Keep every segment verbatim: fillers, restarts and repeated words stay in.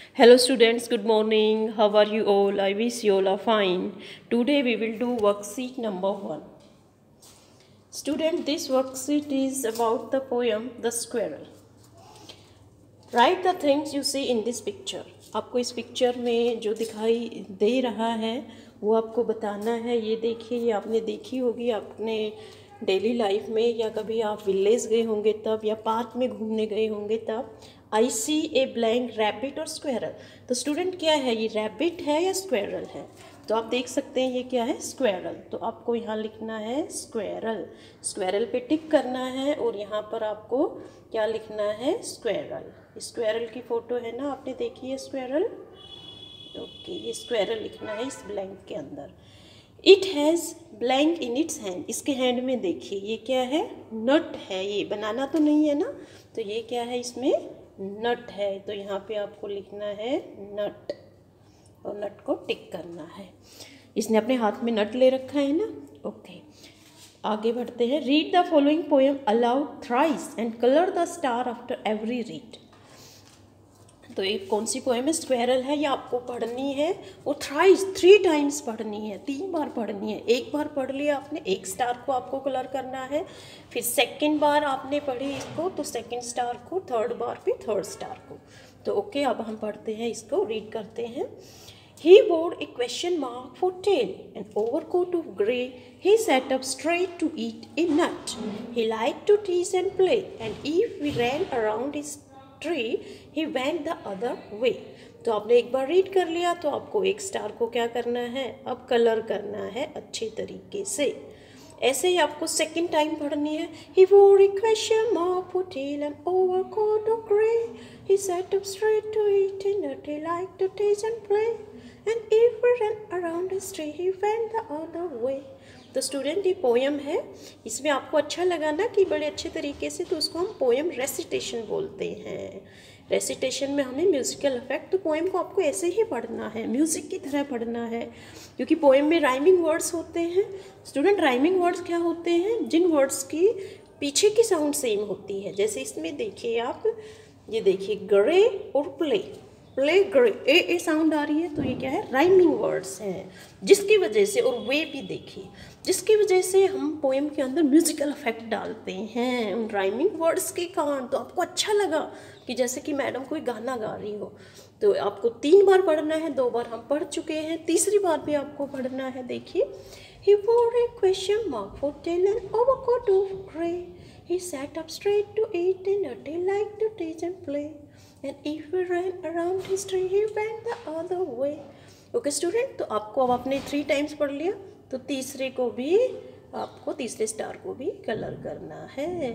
Hello students, good morning. How are you all? I wish you all are fine. Today we will do worksheet number one. Student, this worksheet is about the poem The Squirrel. Write the things you see in this picture. आपको इस picture में जो दिखाई दे रहा है वो आपको बताना है. ये देखिए, ये आपने देखी होगी आपने डेली लाइफ में, या कभी आप विलेज गए होंगे तब, या पार्क में घूमने गए होंगे तब. I see a blank rabbit और स्क्वेरल. तो स्टूडेंट क्या है, ये रैबिट है या स्क्वेरल है? तो आप देख सकते हैं ये क्या है, स्क्वेरल. तो आपको यहाँ लिखना है स्क्वेरल. स्क्वेरल पे टिक करना है और यहाँ पर आपको क्या लिखना है, स्क्वेरल. स्क्वेरल की फ़ोटो है ना, आपने देखी है स्क्वेरल. ओके, ये स्क्वेरल लिखना है इस ब्लैंक के अंदर. It has blank in its hand. इसके हैंड में देखिए ये क्या है, नट है. ये बनाना तो नहीं है ना, तो ये क्या है, इसमें नट है. तो यहाँ पे आपको लिखना है नट और नट को टिक करना है. इसने अपने हाथ में नट ले रखा है ना. ओके, आगे बढ़ते हैं. Read the following poem aloud thrice and colour the star after every read. तो एक कौन सी पोएम है, स्क्वेरल है, ये आपको पढ़नी है और थ्राइस थ्री टाइम्स पढ़नी है, तीन बार पढ़नी है. एक बार पढ़ लिया आपने, एक स्टार को आपको कलर करना है. फिर सेकंड बार आपने पढ़ी इसको तो सेकंड स्टार को, थर्ड बार फिर थर्ड स्टार को. तो ओके, अब हम पढ़ते हैं, इसको रीड करते हैं. He wore a question mark for tail, an overcoat of grey. He sat up straight to eat a nut. He liked to tease and play, and if we ran around his tree, he went the other way. तो आपने एक बार read कर लिया तो आपको एक star को क्या करना है, अब कलर करना है अच्छे तरीके से. ऐसे ही आपको सेकंड टाइम पढ़नी है. He wore a question mark for tail and overcoat of grey. He sat up straight to eat a nut. He liked to tease and play. And if we ran around his tree, he went the other way. तो student ये poem है, इसमें आपको अच्छा लगा ना कि बड़े अच्छे तरीके से, तो उसको हम पोएम रेसिटेशन बोलते हैं. रेसिटेशन में हमें म्यूजिकल इफेक्ट, तो पोएम को आपको ऐसे ही पढ़ना है, म्यूज़िक की तरह पढ़ना है, क्योंकि पोएम में राइमिंग वर्ड्स होते हैं. स्टूडेंट, राइमिंग वर्ड्स क्या होते हैं, जिन वर्ड्स की पीछे की साउंड सेम होती है. जैसे इसमें देखिए आप, ये देखिए ग्रे और play, play grey, A A sound आ रही है, तो ये क्या है, राइमिंग वर्ड्स हैं, जिसकी वजह से, और वे भी देखिए, जिसकी वजह से हम पोएम के अंदर म्यूजिकल इफेक्ट डालते हैं उन राइमिंग वर्ड्स के कारण. तो आपको अच्छा लगा कि जैसे कि मैडम कोई गाना गा रही हो. तो आपको तीन बार पढ़ना है, दो बार हम पढ़ चुके हैं, तीसरी बार भी आपको पढ़ना है. देखिए, He wore a question mark for tail and overcoat of grey. He sat up straight to eat a nut. He liked to tease and play. And if we ran around his tree, he went the other way. Okay student, तो आपको अब आपने three times पढ़ लिया, तो तीसरे को भी आपको, तीसरे स्टार को भी कलर करना है.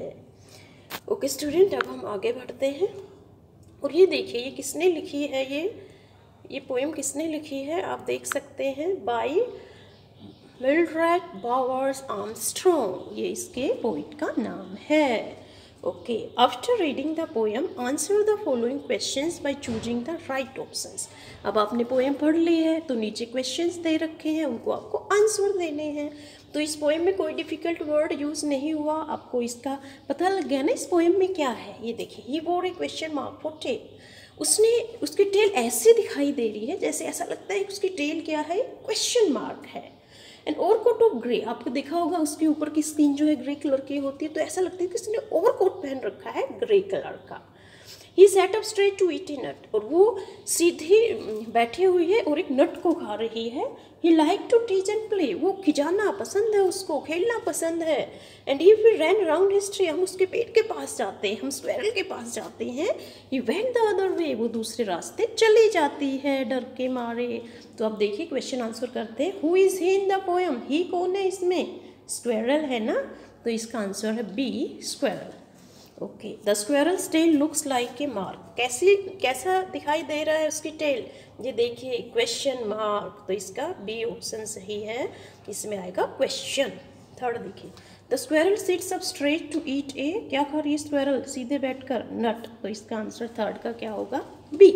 ओके स्टूडेंट, अब हम आगे बढ़ते हैं. और ये देखिए, ये किसने लिखी है, ये ये पोएम किसने लिखी है, आप देख सकते हैं, बाय मिल्ड्रेड बावर्स आर्मस्ट्रॉन्ग. ये इसके पोइट का नाम है. Okay, after reading the poem answer the following questions by choosing the right options. अब आपने पोएम पढ़ ली है तो नीचे क्वेश्चंस दे रखे हैं, उनको आपको आंसर देने हैं. तो इस पोएम में कोई डिफ़िकल्ट वर्ड यूज़ नहीं हुआ, आपको इसका पता लग गया ना इस पोएम में क्या है. ये देखिए, he wore a question mark for tail. उसने, उसकी टेल ऐसे दिखाई दे रही है जैसे ऐसा लगता है कि उसकी टेल क्या है, क्वेश्चन मार्क है. एंड ओवरकोट ऑफ ग्रे, आपको देखा होगा उसके ऊपर की स्किन जो है ग्रे कलर की होती है, तो ऐसा लगता है कि उसने ओवरकोट पहन रखा है ग्रे कलर का. He sat up straight to eat a nut, और वो सीधी बैठी हुई है और एक नट को खा रही है. He like to tease and play, वो खिजाना पसंद है, उसको खेलना पसंद है. And if we ran around his tree, हम उसके पेट के पास जाते हैं, हम स्क्वेरल के पास जाते हैं. He went the other way, वो दूसरे रास्ते चली जाती है डर के मारे. तो अब देखिए, क्वेश्चन आंसर करते हैं. Who is he in the poem, he कौन है इसमें, स्क्वेरल है ना, तो इसका आंसर है B, squirrel. Okay, the squirrel's tail looks like a mark. कैसी, कैसा दिखाई दे रहा है उसकी टेल, ये देखिए क्वेश्चन मार्क, तो इसका बी ऑप्शन सही है, इसमें आएगा क्वेश्चन. थर्ड देखिए, the squirrel sits up straight to eat a, क्या खा रही है स्क्वेरल, सीधे बैठकर, नट. तो इसका आंसर थर्ड का क्या होगा, बी.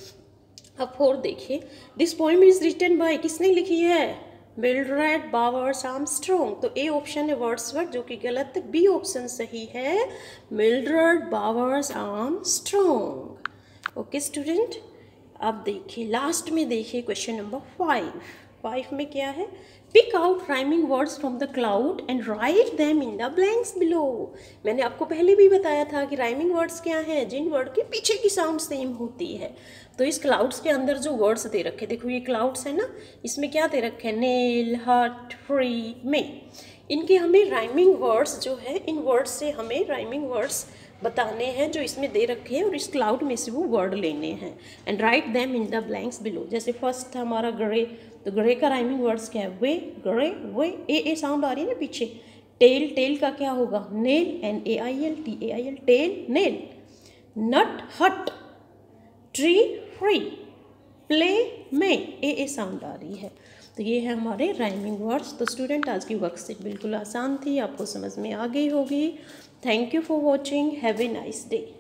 अब फोर्थ देखिए, this poem is written by, किसने लिखी है, मिल्ड्रेड बावर्स आर्मस्ट्रॉन्ग. तो ए ऑप्शन है वर्ड्सवर्थ, जो कि गलत है. बी ऑप्शन सही है, Mildred Bowers Armstrong. Okay student, अब देखिए लास्ट में देखिए क्वेश्चन नंबर फाइव। फाइव में क्या है, pick out rhyming words from the cloud and write them in the blanks below. मैंने आपको पहले भी बताया था कि राइमिंग वर्ड्स क्या हैं, जिन वर्ड के पीछे की साउंड सेम होती है। तो इस क्लाउड्स के अंदर जो वर्ड्स दे रखे, देखो ये क्लाउड्स है ना, इसमें क्या दे रखे हैं, नेल, हट, फ्री, में। इनके हमें राइमिंग वर्ड्स जो है, इन वर्ड्स से हमें राइमिंग वर्ड्स बताने हैं जो इसमें दे रखे हैं, और इस क्लाउड में से वो वर्ड लेने हैं। And write them in the blanks below. जैसे फर्स्ट था हमारा ग्रे, तो ग्रे का राइमिंग वर्ड्स क्या है, वे, grey, way, A A sound आ रही है ना पीछे। टेल, टेल का क्या होगा, nail, N A I L, T A I L, tail, nail. Nut, hut, tree, free, play, में, ए ए साउंड आ रही है। तो ये है हमारे राइमिंग वर्ड्स। तो स्टूडेंट आज की वर्कशीट बिल्कुल आसान थी, आपको समझ में आ गई होगी। Thank you for watching, have a nice day.